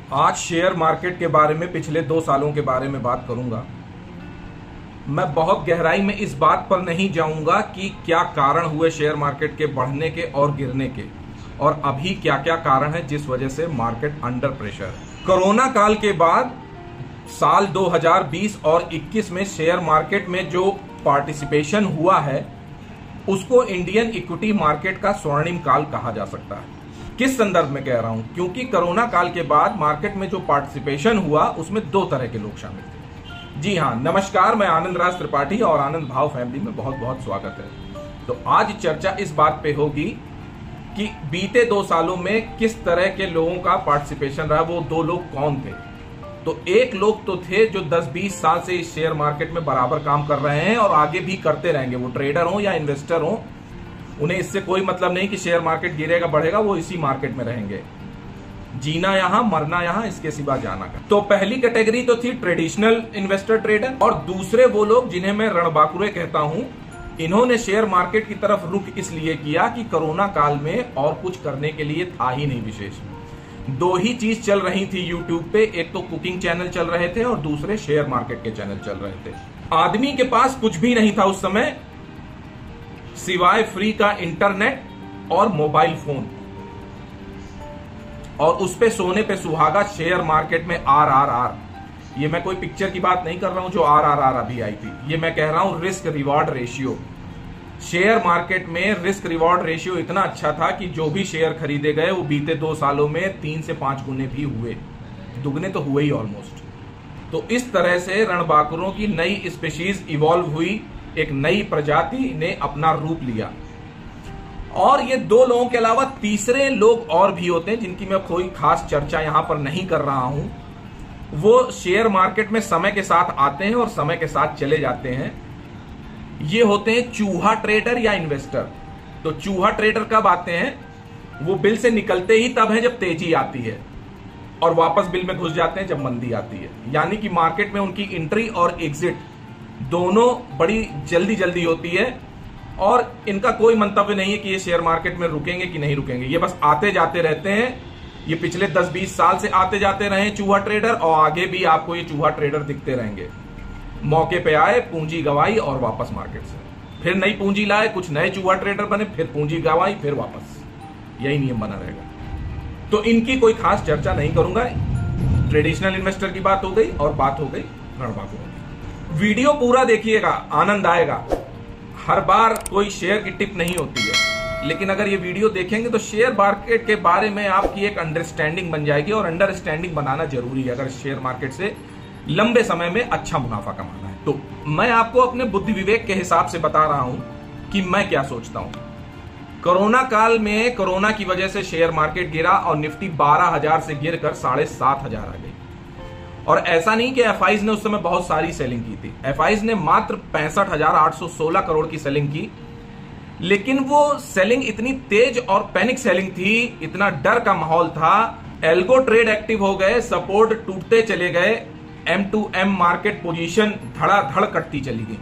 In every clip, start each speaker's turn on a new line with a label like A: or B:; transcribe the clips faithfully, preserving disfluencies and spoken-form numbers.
A: आज share market के बारे में पिछले दो सालों के बारे में बात करूंगा। मैं बहुत गहराई में इस बात पर नहीं जाऊंगा कि क्या कारण हुए शेयर मार्केट के बढ़ने के और गिरने के, और अभी क्या क्या कारण है जिस वजह से मार्केट अंडर प्रेशर है। कोरोना काल के बाद साल दो हज़ार बीस और इक्कीस में शेयर मार्केट में जो पार्टिसिपेशन हुआ है उसको इंडियन इक्विटी मार्केट का स्वर्णिम काल कहा जा सकता है। किस संदर्भ में कह रहा हूं? क्योंकि कोरोना काल के बाद मार्केट में जो पार्टिसिपेशन हुआ उसमें दो तरह के लोग शामिल थे। जी हां, नमस्कार, मैं आनंद राज त्रिपाठी और आनंद भाव फैमिली में बहुत बहुत स्वागत है। तो आज चर्चा इस बात पे होगी कि बीते दो सालों में किस तरह के लोगों का पार्टिसिपेशन रहा। वो दो लोग कौन थे? तो एक लोग तो थे जो दस बीस साल से इस शेयर मार्केट में बराबर काम कर रहे हैं और आगे भी करते रहेंगे। वो ट्रेडर हो या इन्वेस्टर हो, उन्हें इससे कोई मतलब नहीं कि शेयर मार्केट गिरेगा बढ़ेगा, वो इसी मार्केट में रहेंगे। जीना यहां, मरना यहां, इसके सिवा जाना का। तो पहली कैटेगरी तो थी ट्रेडिशनल इन्वेस्टर ट्रेडर, और दूसरे वो लोग जिन्हें मैं रणबांकुरे कहता हूं। इन्होंने शेयर मार्केट की तरफ रुख इसलिए किया कि कोरोना काल में और कुछ करने के लिए था ही नहीं विशेष। दो ही चीज चल रही थी यूट्यूब पे, एक तो कुकिंग चैनल चल रहे थे और दूसरे शेयर मार्केट के चैनल चल रहे थे। आदमी के पास कुछ भी नहीं था उस समय सिवाय फ्री का इंटरनेट और मोबाइल फोन, और उस पे सोने पे सुहागा शेयर मार्केट में आर आर आर। ये मैं कोई पिक्चर की बात नहीं कर रहा हूं जो आर आर आर अभी आई थी, ये मैं कह रहा हूं risk reward ratio. Share market में रिस्क रिवॉर्ड रेशियो इतना अच्छा था कि जो भी शेयर खरीदे गए वो बीते दो सालों में तीन से पांच गुने भी हुए, दुगने तो हुए ही ऑलमोस्ट। तो इस तरह से रणबांकुरों की नई स्पीशीज इवॉल्व हुई, एक नई प्रजाति ने अपना रूप लिया। और ये दो लोगों के अलावा तीसरे लोग और भी होते हैं जिनकी मैं कोई खास चर्चा यहां पर नहीं कर रहा हूं। वो शेयर मार्केट में समय के साथ आते हैं और समय के साथ चले जाते हैं। ये होते हैं चूहा ट्रेडर या इन्वेस्टर। तो चूहा ट्रेडर कब आते हैं? वो बिल से निकलते ही तब है जब तेजी आती है, और वापस बिल में घुस जाते हैं जब मंदी आती है। यानी कि मार्केट में उनकी एंट्री और एग्जिट दोनों बड़ी जल्दी जल्दी होती है, और इनका कोई मंतव्य नहीं है कि ये शेयर मार्केट में रुकेंगे कि नहीं रुकेंगे। ये बस आते जाते रहते हैं। ये पिछले दस बीस साल से आते जाते रहे चूहा ट्रेडर, और आगे भी आपको ये चूहा ट्रेडर दिखते रहेंगे। मौके पे आए, पूंजी गवाई और वापस मार्केट से फिर नई पूंजी लाए, कुछ नए चूहा ट्रेडर बने, फिर पूंजी गवाई, फिर वापस। यही नियम बना रहेगा। तो इनकी कोई खास चर्चा नहीं करूंगा। ट्रेडिशनल इन्वेस्टर की बात हो गई और बात हो गई रणबांकुरों की। वीडियो पूरा देखिएगा, आनंद आएगा। हर बार कोई शेयर की टिप नहीं होती है, लेकिन अगर ये वीडियो देखेंगे तो शेयर मार्केट के बारे में आपकी एक अंडरस्टैंडिंग बन जाएगी, और अंडरस्टैंडिंग बनाना जरूरी है अगर शेयर मार्केट से लंबे समय में अच्छा मुनाफा कमाना है। तो मैं आपको अपने बुद्धि विवेक के हिसाब से बता रहा हूं कि मैं क्या सोचता हूं। कोरोना काल में कोरोना की वजह से शेयर मार्केट गिरा और निफ्टी बारह हजार से गिरकर साढ़े सात हजार आ गई। और ऐसा नहीं कि एफआईज ने उस समय बहुत सारी सेलिंग की थी। एफआईज ने मात्र पैंसठ हजार आठ सौ सोलह करोड़ की सेलिंग की, लेकिन वो सेलिंग इतनी तेज और पैनिक सेलिंग थी, इतना डर का माहौल था। एल्गो ट्रेड एक्टिव हो गए, सपोर्ट टूटते चले गए, M to M market position धड़ाधड़ कटती चली गई।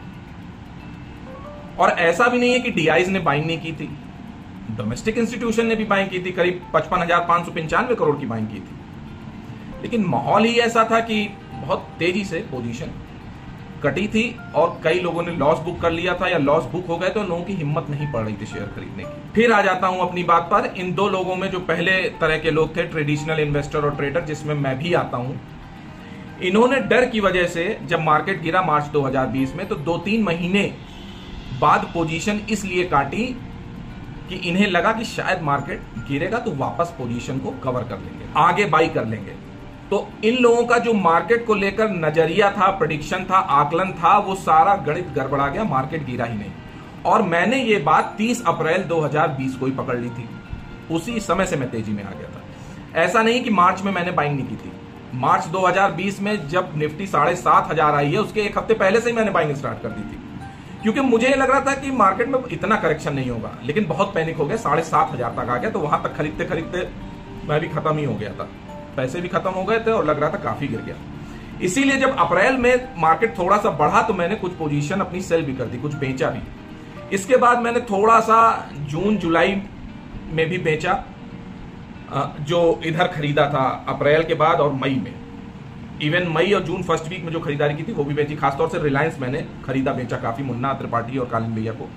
A: और ऐसा भी नहीं है कि डीआईज ने बाइंग नहीं की थी, डोमेस्टिक इंस्टीट्यूशन ने भी बाइंग की थी, करीब पचपन हजार पांच सौ पंचानवे करोड़ की बाइंग की थी। लेकिन माहौल ही ऐसा था कि बहुत तेजी से पोजीशन कटी थी, और कई लोगों ने लॉस बुक कर लिया था या लॉस बुक हो गए, तो लोगों की हिम्मत नहीं पड़ रही थी शेयर खरीदने की। फिर आ जाता हूं अपनी बात पर। इन दो लोगों में जो पहले तरह के लोग थे, ट्रेडिशनल इन्वेस्टर और ट्रेडर, जिसमें मैं भी आता हूं, इन्होंने डर की वजह से जब मार्केट गिरा मार्च दो हज़ार बीस में, तो दो तीन महीने बाद पोजीशन इसलिए काटी कि इन्हें लगा कि शायद मार्केट गिरेगा तो वापस पोजीशन को कवर कर लेंगे, आगे बाई कर लेंगे। तो इन लोगों का जो मार्केट को लेकर नजरिया था, प्रेडिक्शन था, आकलन था, वो सारा गणित गड़बड़ा गया, मार्केट गिरा ही नहीं। और मैंने ये बात तीस अप्रैल दो हज़ार बीस को ही पकड़ ली थी। उसी समय से मैं तेजी में आ गया था। ऐसा नहीं कि मार्च में मैंने बाइंग नहीं की थी। मार्च दो हज़ार बीस में जब निफ्टी साढ़े सात हजार आई है, उसके एक हफ्ते पहले से ही मैंने बाइंग स्टार्ट कर दी थी, क्योंकि मुझे लग रहा था कि मार्केट में इतना करेक्शन नहीं होगा। लेकिन बहुत पैनिक हो गया, साढ़े सात हजार तक आ गया, तो वहां तक खरीदते खरीदते मैं भी खत्म ही हो गया था, पैसे भी खत्म हो गए थे और लग रहा था काफी गिर गया। इसीलिए जब अप्रैल में मार्केट थोड़ा सा बढ़ा तो मैंने कुछ पोजीशन अपनी सेल भी कर दी, कुछ बेचा भी। इसके बाद मैंने थोड़ा सा जून जुलाई में भी बेचा, जो इधर खरीदा था अप्रैल के बाद और मई में, इवन मई और जून फर्स्ट वीक में जो खरीदारी की थी वो भी बेची। खासतौर से रिलायंस मैंने खरीदा बेचा काफी, मुन्ना त्रिपाठी और कालिन भैया को।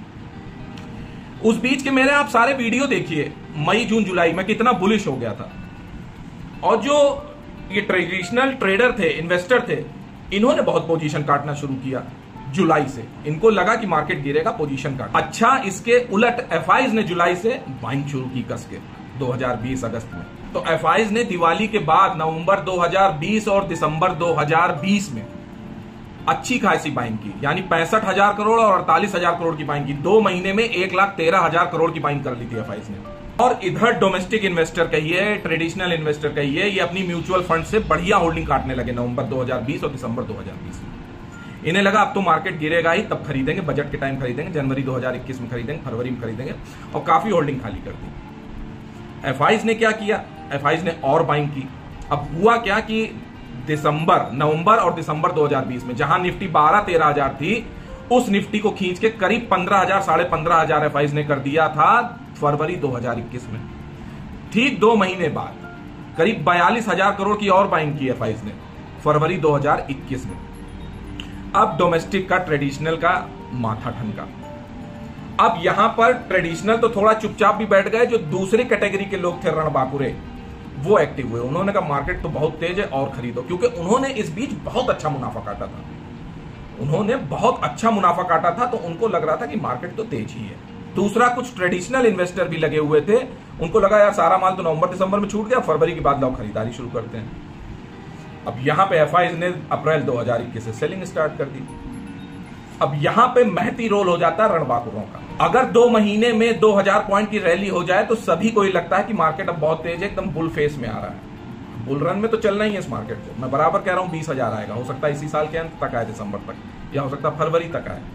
A: उस बीच के मेरे आप सारे वीडियो देखिए, मई जून जुलाई में कितना बुलिश हो गया था। और जो ये ट्रेडिशनल ट्रेडर थे, इन्वेस्टर थे, इन्होंने बहुत पोजीशन काटना शुरू किया जुलाई से। इनको लगा कि मार्केट गिरेगा, पोजीशन काट। अच्छा, इसके उलट एफआईज ने जुलाई से बाइंग शुरू की कस के दो हज़ार बीस अगस्त में। तो एफआईज ने दिवाली के बाद नवंबर दो हज़ार बीस और दिसंबर दो हज़ार बीस में अच्छी खासी बाइंग की, यानी पैंसठ हजार करोड़ और अड़तालीस हजार करोड़ की बाइंग की। दो महीने में एक लाख तेरह हजार करोड़ की बाइंग कर ली थी एफआईज ने। और इधर डोमेस्टिक इन्वेस्टर कहिए, ट्रेडिशनल इन्वेस्टर कहिए, ये अपनी म्यूचुअल फंड से बढ़िया होल्डिंग काटने लगे नवंबर दो हज़ार बीस और दिसंबर दो हज़ार बीस में। इन्हें लगा अब तो मार्केट गिरेगा ही, तब खरीदेंगे, बजट के टाइम खरीदेंगे, जनवरी दो हज़ार इक्कीस में खरीदेंगे, फरवरी में खरीदेंगे, और काफी होल्डिंग खाली कर दी। एफआईज ने क्या किया, एफआईज ने और बाइंग की। अब हुआ क्या कि दिसंबर, नवंबर और दिसंबर दो हज़ार बीस में जहां निफ्टी बारह तेरह हजार थी, उस निफ्टी को खींच के करीब पंद्रह हजार साढ़े पंद्रह हजार एफआईज ने कर दिया था फरवरी दो हज़ार इक्कीस में। ठीक दो महीने बाद करीब बयालीस हजार करोड़ की और बाइंग की एफआईज ने फरवरी दो हज़ार इक्कीस में। अब डोमेस्टिक का, ट्रेडिशनल का माथा ठनका। अब यहां पर ट्रेडिशनल तो थोड़ा चुपचाप भी बैठ गए, जो दूसरी कैटेगरी के लोग थे रणबांकुरे, वो एक्टिव हुए। उन्होंने कहा मार्केट तो बहुत तेज है और खरीदो, क्योंकि उन्होंने इस बीच बहुत अच्छा मुनाफा काटा था। उन्होंने बहुत अच्छा मुनाफा काटा था, तो उनको लग रहा था कि मार्केट तो तेज ही है। दूसरा, कुछ ट्रेडिशनल इन्वेस्टर भी लगे हुए थे, उनको लगा यार सारा माल तो नवंबर दिसंबर में छूट गया, फरवरी के बाद लोग खरीदारी शुरू करते हैं। अब यहां पे एफआईज ने अप्रैल दो हज़ार इक्कीस से सेलिंग स्टार्ट कर दी। अब यहां पे महती रोल हो जाता है रणबांकुरों का। अगर दो महीने में दो हज़ार पॉइंट की रैली हो जाए तो सभी को ही लगता है कि मार्केट अब बहुत तेज है, एकदम बुल फेस में आ रहा है। बुल रन में तो चलना ही है इस मार्केट को। मैं बराबर कह रहा हूं बीस हजार आएगा, हो सकता है इसी साल के अंत तक आए, दिसंबर तक, या हो सकता है फरवरी तक आए,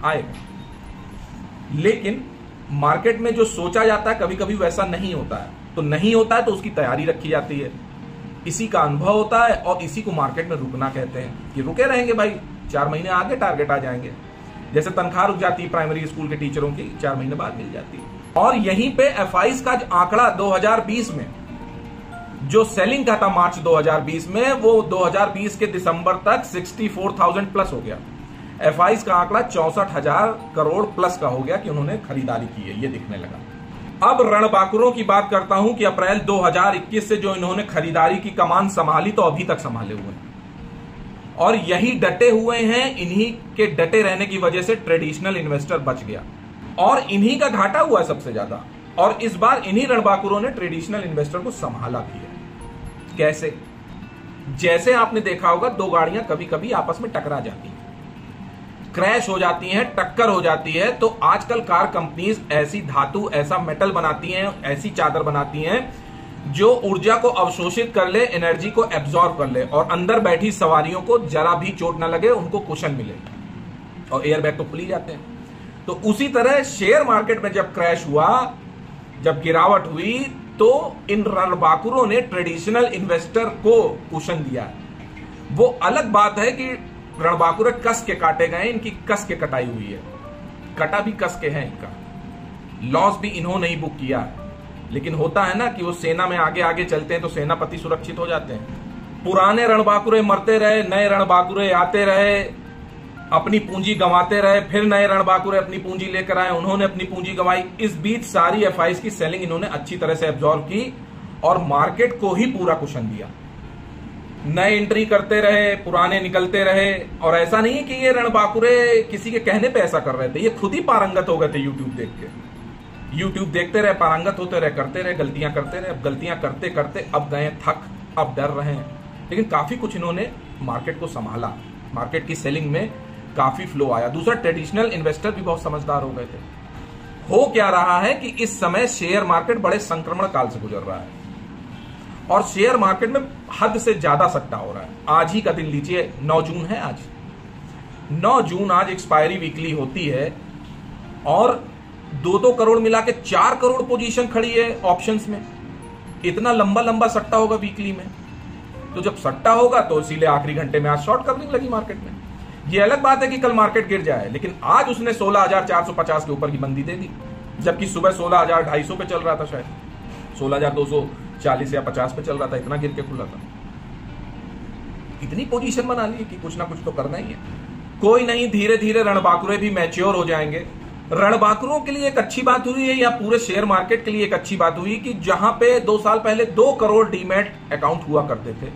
A: आएगा। लेकिन मार्केट में जो सोचा जाता है कभी कभी वैसा नहीं होता है। तो नहीं होता है तो उसकी तैयारी रखी जाती है, इसी का अनुभव होता है, और इसी को मार्केट में रुकना कहते हैं कि रुके रहेंगे भाई, चार महीने आगे टारगेट आ जाएंगे। जैसे तनख्वाह रुक जाती है प्राइमरी स्कूल के टीचरों की, चार महीने बाद मिल जाती है। और यहीं पे एफआईज का आंकड़ा दो हज़ार बीस में जो सेलिंग का था मार्च दो हज़ार बीस में, वो दो हज़ार बीस के दिसंबर तक चौंसठ हज़ार प्लस हो गया। एफआईज का आंकड़ा चौसठ हजार करोड़ प्लस का हो गया कि उन्होंने खरीदारी की है, ये दिखने लगा। अब रणबांकुरों की बात करता हूं कि अप्रैल दो हज़ार इक्कीस से जो इन्होंने खरीदारी की कमान संभाली, तो अभी तक संभाले हुए हैं, और यही डटे हुए हैं। इन्हीं के डटे रहने की वजह से ट्रेडिशनल इन्वेस्टर बच गया, और इन्हीं का घाटा हुआ है सबसे ज्यादा। और इस बार इन्हीं रणबांकुरों ने ट्रेडिशनल इन्वेस्टर को संभाला भी है। कैसे? जैसे आपने देखा होगा, दो गाड़ियां कभी कभी आपस में टकरा जाती हैं, क्रैश हो जाती हैं, टक्कर हो जाती है, तो आजकल कार कंपनीज ऐसी धातु, ऐसा मेटल बनाती हैं, ऐसी चादर बनाती हैं जो ऊर्जा को अवशोषित कर ले, एनर्जी को एब्जॉर्ब कर ले, और अंदर बैठी सवारियों को जरा भी चोट ना लगे, उनको कुशन मिले, और एयरबैग तो खुल ही जाते हैं। तो उसी तरह शेयर मार्केट में जब क्रैश हुआ, जब गिरावट हुई, तो इन रणबांकुरों ने ट्रेडिशनल इन्वेस्टर को कुशन दिया। वो अलग बात है कि रणबांकुरे कस के काटे गए, इनकी कस के कटाई हुई है, कटा भी कस के है इनका, लॉस भी इन्होंने ही बुक किया है। लेकिन होता है ना कि वो सेना में आगे आगे चलते हैं तो सेनापति सुरक्षित हो जाते हैं। पुराने रणबांकुरे मरते रहे, नए रणबांकुरे आते रहे, अपनी पूंजी गंवाते रहे, फिर नए रणबांकुरे अपनी पूंजी लेकर आए, उन्होंने अपनी पूंजी गंवाई। इस बीच सारी एफआईज की सेलिंग इन्होंने अच्छी तरह से एब्जॉर्व की और मार्केट को ही पूरा कुशन दिया। नए एंट्री करते रहे, पुराने निकलते रहे, और ऐसा नहीं है कि ये रणबांकुरे किसी के कहने पे ऐसा कर रहे थे, ये खुद ही पारंगत हो गए थे। यूट्यूब देख के, यूट्यूब देखते रहे, पारंगत होते रहे, करते रहे, गलतियां करते रहे। अब गलतियां करते करते अब गए थक, अब डर रहे हैं, लेकिन काफी कुछ इन्होंने मार्केट को संभाला। मार्केट की सेलिंग में काफी फ्लो आया। दूसरा, ट्रेडिशनल इन्वेस्टर भी बहुत समझदार हो गए थे। हो क्या रहा है कि इस समय शेयर मार्केट बड़े संक्रमण काल से गुजर रहा है, और शेयर मार्केट में हद से ज्यादा सट्टा हो रहा है। आज ही का दिन लीजिए, नौ जून है आज, नौ जून आज एक्सपायरी वीकली होती है, और दो दो करोड़ मिला के चार करोड़ पोजीशन खड़ी है ऑप्शंस में। इतना लंबा लंबा सट्टा होगा वीकली में, तो जब सट्टा होगा तो इसीलिए आखिरी घंटे में आज शॉर्ट कवरिंग लगी मार्केट में। ये अलग बात है कि कल मार्केट गिर जाए, लेकिन आज उसने सोलह हजार चार सौ पचास के ऊपर की मंदी दे दी, जबकि सुबह सोलह हजार ढाई सौ पे चल रहा था, शायद सोलह हजार दो सौ चालीस या पचास पे चल रहा था, इतना गिर के खुला था। इतनी पोजीशन बना ली कि कुछ ना कुछ तो करना ही है। कोई नहीं, धीरे धीरे रणबांकुरे भी मैच्योर हो जाएंगे। रणबांकुरों के लिए एक अच्छी बात हुई है, या पूरे शेयर मार्केट के लिए एक अच्छी बात हुई कि जहां पे दो साल पहले दो करोड़ डीमैट अकाउंट हुआ करते थे,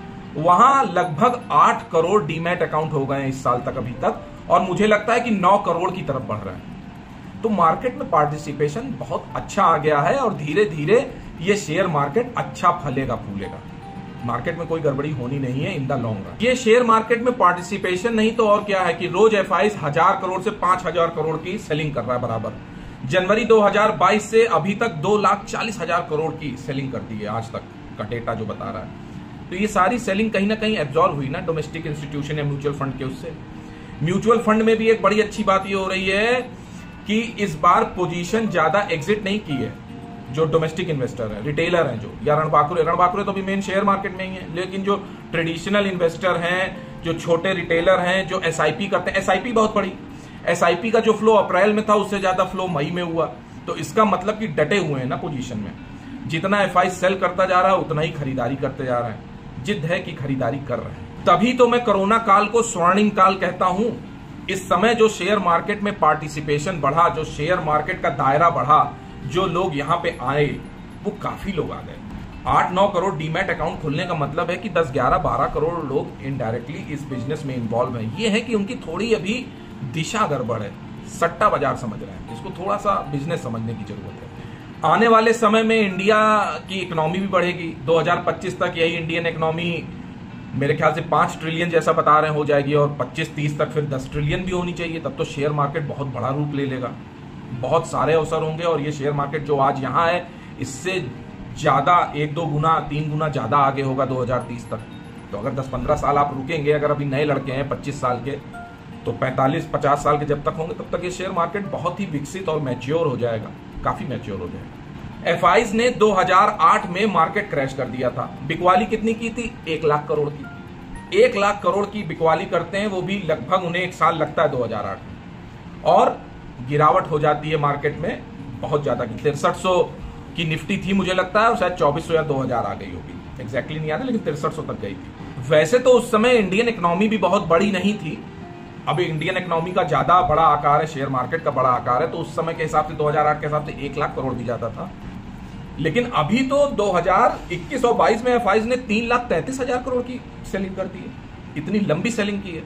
A: वहां लगभग आठ करोड़ डीमैट अकाउंट हो गए इस साल तक अभी तक, और मुझे लगता है कि नौ करोड़ की तरफ बढ़ रहा है। तो मार्केट में पार्टिसिपेशन बहुत अच्छा आ गया है और धीरे धीरे ये शेयर मार्केट अच्छा फलेगा फूलेगा। मार्केट में कोई गड़बड़ी होनी नहीं है इन द लॉन्ग रन। ये शेयर मार्केट में पार्टिसिपेशन नहीं तो और क्या है कि रोज एफआईज हजार करोड़ से पांच हजार करोड़ की सेलिंग कर रहा है बराबर। जनवरी दो हजार बाईस से अभी तक दो लाख चालीस हजार करोड़ की सेलिंग कर दी है आज तक का डेटा जो बता रहा है। तो ये सारी सेलिंग कहीं ना कहीं एब्जॉर्ब हुई ना डोमेस्टिक इंस्टीट्यूशन या म्यूचुअल फंड के उससे। म्यूचुअल फंड में भी एक बड़ी अच्छी बात ये हो रही है कि इस बार पोजीशन ज्यादा एग्जिट नहीं की है। जो डोमेस्टिक इन्वेस्टर है, रिटेलर हैं जो, या रणबांकुरे रणबांकुरे तो भी मेन शेयर मार्केट में ही है, लेकिन जो ट्रेडिशनल इन्वेस्टर हैं, जो छोटे रिटेलर हैं, जो एसआईपी करते हैं, एसआईपी बहुत बड़ी, एसआईपी का जो फ्लो अप्रैल में था उससे ज्यादा फ्लो मई में हुआ। तो इसका मतलब कि डटे हुए हैं ना पोजीशन में। जितना एफआई सेल करता जा रहा है उतना ही खरीदारी करते जा रहे हैं। जिद है कि खरीदारी कर रहे हैं। तभी तो मैं कोरोना काल को स्वर्णिम काल कहता हूं। इस समय जो शेयर मार्केट में पार्टिसिपेशन बढ़ा, जो शेयर मार्केट का दायरा बढ़ा, जो लोग यहां पे आए वो काफी लोग आ गए। आठ नौ करोड़ डीमैट अकाउंट खुलने का मतलब है कि दस ग्यारह बारह करोड़ लोग इनडायरेक्टली इस बिजनेस में इन्वॉल्व हैं। ये है कि उनकी थोड़ी अभी दिशा गड़बड़ है, सट्टा बाजार समझ रहे हैं, इसको थोड़ा सा बिजनेस समझने की जरूरत है। आने वाले समय में इंडिया की इकोनॉमी भी बढ़ेगी। दो हजार पच्चीस तक यही इंडियन इकोनॉमी मेरे ख्याल से पांच ट्रिलियन जैसा बता रहे हो जाएगी, और पच्चीस तीस तक फिर दस ट्रिलियन भी होनी चाहिए। तब तो शेयर मार्केट बहुत बड़ा रूप ले लेगा, बहुत सारे अवसर होंगे, और ये शेयर मार्केट जो आज यहाँ है इससे ज्यादा एक दो गुना तीन गुना ज्यादा आगे होगा दो हजार तीस तक। तो अगर दस पंद्रह साल आप रुकेंगे, अगर अभी नए लड़के हैं पच्चीस साल के, तो पैंतालीस पचास साल के जब तक होंगे तब तक ये शेयर मार्केट बहुत ही विकसित और मैच्योर हो जाएगा, काफी मैच्योर हो जाएगा। एफआईज ने दो हजार आठ में मार्केट क्रैश कर दिया था। बिकवाली कितनी की थी? एक लाख करोड़ की। एक लाख करोड़ की बिकवाली करते हैं, वो भी लगभग उन्हें एक साल लगता है दो हजार आठ में, और गिरावट हो जाती है मार्केट में बहुत ज्यादा की। तिरसठ सौ की निफ्टी थी मुझे लगता है, और शायद चौबीस सौ या दो हजार आ गई होगी, एग्जैक्टली नहीं आता, लेकिन तिरसठ सौ तक गई थी। वैसे तो उस समय इंडियन इकोनॉमी भी बहुत बड़ी नहीं थी। अभी इंडियन इकोनॉमी का ज्यादा बड़ा आकार है, शेयर मार्केट का बड़ा आकार है, तो उस समय के हिसाब से दो हजार आठ के हिसाब से एक लाख करोड़ भी ज्यादा था। लेकिन अभी तो दो हजार इक्कीस और बाईस में एफआईज ने तीन लाख तैंतीस हजार करोड़ की सेलिंग कर दी है। इतनी लंबी सेलिंग की है।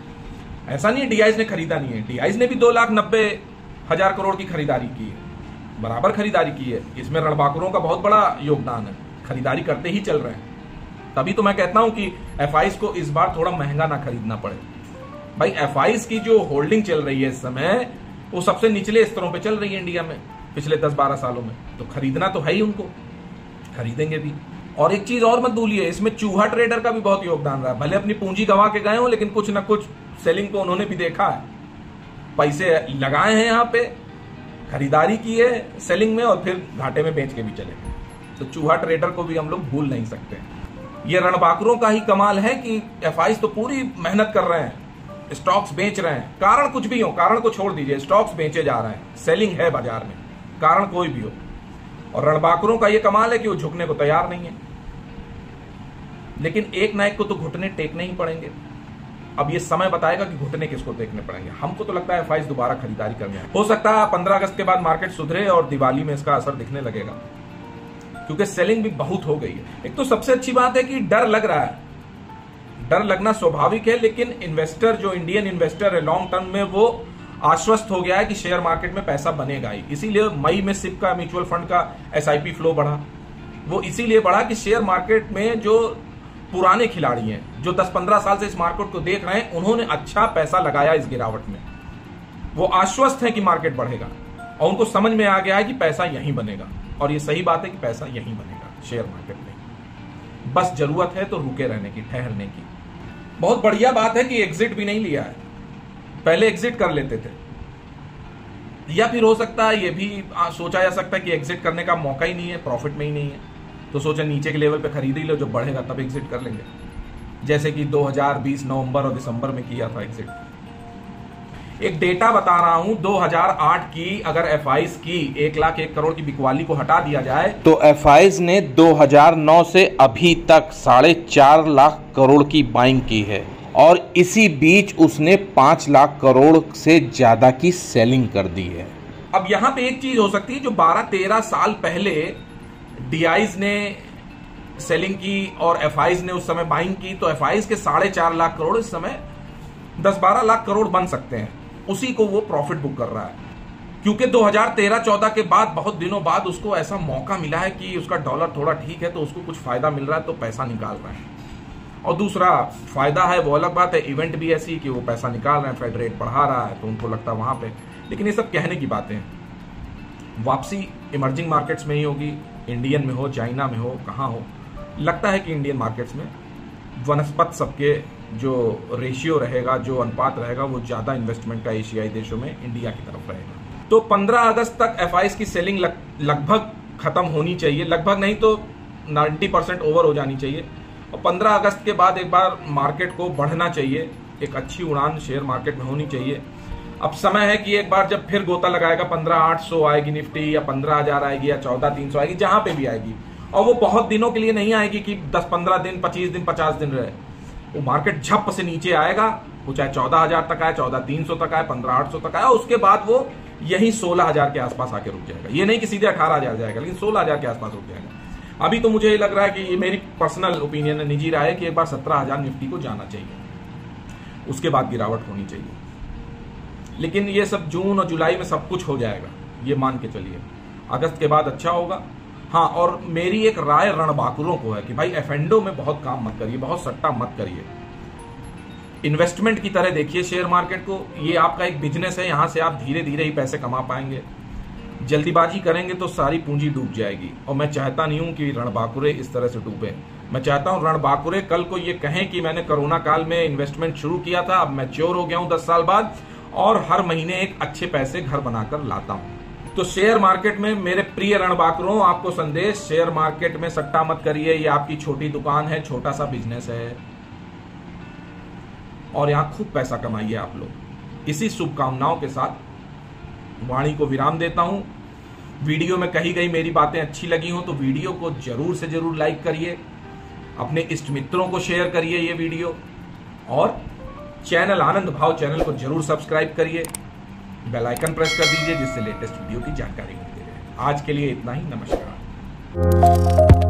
A: ऐसा नहीं है डीआईज ने खरीदा नहीं है, डीआईज ने भी दो लाख नब्बे हजार करोड़ की खरीदारी की है, बराबर खरीदारी की है। इसमें रणबांकुरों का बहुत बड़ा योगदान है, खरीदारी करते ही चल रहे हैं। तभी तो मैं कहता हूं कि एफआईज को इस बार थोड़ा महंगा ना खरीदना पड़े। भाई एफआईज की जो होल्डिंग चल रही है इस समय, वो सबसे निचले स्तरों पे चल रही है इंडिया में पिछले दस बारह सालों में, तो खरीदना तो है ही, उनको खरीदेंगे भी। और एक चीज और मत भूलिए, इसमें चूहा ट्रेडर का भी बहुत योगदान रहा है। भले अपनी पूंजी गंवा के गए हो, लेकिन कुछ ना कुछ सेलिंग को उन्होंने भी देखा है, पैसे लगाए हैं यहाँ पे, खरीदारी की है सेलिंग में, और फिर घाटे में बेच के भी चले गए। तो चूहा ट्रेडर को भी हम लोग भूल नहीं सकते। ये रणबांकुरों का ही कमाल है कि एफआईज तो पूरी मेहनत कर रहे हैं, स्टॉक्स बेच रहे हैं, कारण कुछ भी हो, कारण को छोड़ दीजिए, स्टॉक्स बेचे जा रहे हैं, सेलिंग है बाजार में, कारण कोई भी हो। और रणबांकुरों का ये कमाल है कि वो झुकने को तैयार नहीं है। लेकिन एक ना एक को तो घुटने टेकने ही पड़ेंगे। अब ये समय बताएगा कि घुटने किसको टेकने पड़ेंगे। हमको तो लगता है एफआईज दोबारा खरीदारी करने आए। हो सकता है पंद्रह अगस्त के बाद मार्केट सुधरे और दिवाली में इसका असर दिखने लगेगा, क्योंकि सेलिंग भी बहुत हो गई है। एक तो सबसे अच्छी बात है कि डर लग रहा है, डर लगना स्वाभाविक है, लेकिन इन्वेस्टर जो इंडियन इन्वेस्टर है लॉन्ग टर्म में, वो आश्वस्त हो गया है कि शेयर मार्केट में पैसा बनेगा ही। इसीलिए मई में सिप का, म्यूचुअल फंड का एसआईपी फ्लो बढ़ा। वो इसीलिए बढ़ा कि शेयर मार्केट में जो पुराने खिलाड़ी हैं, जो दस पंद्रह साल से इस मार्केट को देख रहे हैं, उन्होंने अच्छा पैसा लगाया इस गिरावट में। वो आश्वस्त है कि मार्केट बढ़ेगा, और उनको समझ में आ गया है कि पैसा यहीं बनेगा। और ये सही बात है कि पैसा यहीं बनेगा शेयर मार्केट में। बस जरूरत है तो रुके रहने की, ठहरने की। बहुत बढ़िया बात है कि एग्जिट भी नहीं लिया है, पहले एग्जिट कर लेते थे। या फिर हो सकता है ये भी सोचा जा सकता है कि एग्जिट करने का मौका ही नहीं है, प्रॉफिट में ही नहीं है, तो सोचा नीचे के लेवल पे खरीद ही लो, जब बढ़ेगा तब एग्जिट कर लेंगे, जैसे कि दो हजार बीस नवंबर और दिसंबर में किया था एग्जिट। एक डेटा बता रहा हूं, दो हज़ार आठ की अगर एफ आईज की एक लाख एक करोड़ की बिकवाली को हटा दिया जाए
B: तो एफ आईज ने दो हज़ार नौ से अभी तक साढ़े चार लाख करोड़ की बाइंग की है और इसी बीच उसने पांच लाख करोड़ से ज्यादा की सेलिंग कर दी है।
A: अब यहां पे एक चीज हो सकती है, जो बारह तेरह साल पहले डीआईज ने सेलिंग की और एफआईज ने उस समय बाइंग की, तो एफआईज के साढ़े चार लाख करोड़ इस समय दस बारह लाख करोड़ बन सकते हैं, उसी को वो प्रॉफिट बुक कर रहा है। क्योंकि दो हज़ार तेरह चौदह के बाद बहुत दिनों बाद उसको ऐसा मौका मिला है कि उसका डॉलर थोड़ा ठीक है, तो उसको कुछ फायदा मिल रहा है, तो पैसा निकाल रहा है। और दूसरा फायदा है, वो अलग बात है, इवेंट भी ऐसी कि वो पैसा निकाल रहे हैं, फेड रेट बढ़ा रहा है, तो उनको लगता है वहां पे। लेकिन ये सब कहने की बातें हैं। वापसी इमर्जिंग मार्केट्स में ही होगी, इंडियन में हो, चाइना में हो, कहाँ हो। लगता है कि इंडियन मार्केट्स में वनस्पत सबके जो रेशियो रहेगा, जो अनुपात रहेगा, वो ज्यादा इन्वेस्टमेंट का एशियाई देशों में इंडिया की तरफ रहेगा। तो पंद्रह अगस्त तक एफआईज की सेलिंग लग, लगभग खत्म होनी चाहिए, लगभग नहीं तो नब्बे परसेंट ओवर हो जानी चाहिए। और पंद्रह अगस्त के बाद एक बार मार्केट को बढ़ना चाहिए, एक अच्छी उड़ान शेयर मार्केट में होनी चाहिए। अब समय है कि एक बार जब फिर गोता लगाएगा, पंद्रह आठ सौ आएगी निफ्टी, या पंद्रह हजार आएगी, या चौदह तीन सौ आएगी, जहां पे भी आएगी। और वो बहुत दिनों के लिए नहीं आएगी कि दस पंद्रह दिन, पच्चीस दिन, पचास दिन रहे। वो मार्केट झप से नीचे आएगा, वो चाहे चौदह हजार तक आए, चौदह तीन सौ तक आए, पंद्रह आठ सौ तक आए, उसके बाद वो यही सोलह हजार के आसपास आके रुक जाएगा। ये नहीं कि सीधे अठारह हजार जाएगा, लेकिन सोलह हजार के आसपास रुक जाएगा। अभी तो मुझे ये लग रहा है कि ये मेरी पर्सनल ओपिनियन है, निजी राय है, कि एक बार सत्रह हजार निफ्टी को जाना चाहिए, उसके बाद गिरावट होनी चाहिए। लेकिन ये सब जून और जुलाई में सब कुछ हो जाएगा, ये मान के चलिए। अगस्त के बाद अच्छा होगा। हाँ, और मेरी एक राय रणबांकुरों को है कि भाई एफ एंड ओ में बहुत काम मत करिए, बहुत सट्टा मत करिए। इन्वेस्टमेंट की तरह देखिए शेयर मार्केट को, ये आपका एक बिजनेस है, यहां से आप धीरे धीरे ही पैसे कमा पाएंगे। जल्दीबाजी करेंगे तो सारी पूंजी डूब जाएगी, और मैं चाहता नहीं हूं कि रणबांकुरे इस तरह से डूबे। मैं चाहता हूं रणबांकुरे कल को ये कहें कि मैंने कोरोना काल में इन्वेस्टमेंट शुरू किया था, अब मैच्योर हो गया हूं दस साल बाद, और हर महीने एक अच्छे पैसे घर बनाकर लाता हूं। तो शेयर मार्केट में मेरे प्रिय रणबांकुरों, आपको संदेश, शेयर मार्केट में सट्टा मत करिए। ये आपकी छोटी दुकान है, छोटा सा बिजनेस है, और यहां खूब पैसा कमाइए आप लोग। इसी शुभकामनाओं के साथ वाणी को विराम देता हूं। वीडियो में कही गई मेरी बातें अच्छी लगी हो तो वीडियो को जरूर से जरूर लाइक करिए, अपने इष्ट मित्रों को शेयर करिए ये वीडियो, और चैनल आनंद भाव चैनल को जरूर सब्सक्राइब करिए, बेल आइकन प्रेस कर दीजिए, जिससे लेटेस्ट वीडियो की जानकारी मिलती रहे। आज के लिए इतना ही, नमस्कार।